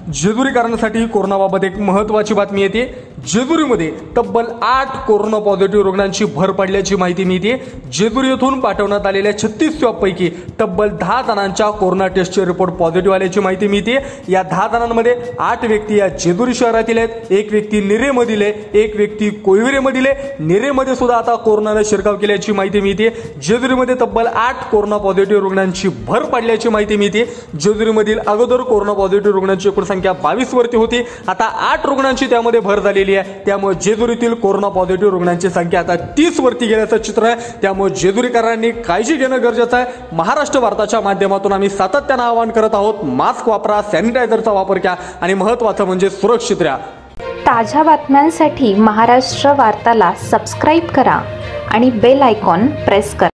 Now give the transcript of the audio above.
जेजुरीकरांसाठी कोरोनाबाबत एक महत्त्वाची बातमी येते। जेजुरीमध्ये तब्बल 8 कोरोना पॉझिटिव्ह रुग्णांची भर पडल्याची माहिती मिळते। जेजुरी येथून पाठवण्यात आलेल्या 36 स्वॅबपैकी तब्बल 10 जणांच्या कोरोना टेस्टचे रिपोर्ट पॉझिटिव्ह आल्याची माहिती मिळते। या 10 जणांमध्ये 8 व्यक्ती या जेजुरी शहरातील आहेत, एक व्यक्ती निरेमधील आहे, एक व्यक्ती कोयविरेमधील आहे। निरेमध्ये सुद्धा आता कोरोनाने शिरकाव केल्याची माहिती मिळते। जेजुरीमध्ये तब्बल 8 कोरोना पॉझिटिव्ह रुग्णांची भर पडल्याची माहिती मिळते। जेजुरीमधील अगोदर कोरोना पॉझिटिव्ह रुग्णांची एकूण संख्या 22 वरती होती, आता 8 रुग्णांची त्यामध्ये भर झालेली आहे। त्यामुळे जेजुरीतील कोरोना पॉझिटिव्ह रुग्णांची संख्या आता 30 वरती गेल्याचं चित्र आहे। त्यामुळे जेजुरीकरांनी काळजी घेणं गरजेचं आहे। महाराष्ट्र वार्ताच्या माध्यमातून आम्ही सातत्याने आवाहन करत आहोत, मास्क वापरा, सॅनिटायझरचा वापर करा आणि महत्त्वाचं म्हणजे सुरक्षित राहा। ताज्या बातम्यांसाठी महाराष्ट्र वार्ताला सबस्क्राइब करा आणि बेल आयकॉन प्रेस करा।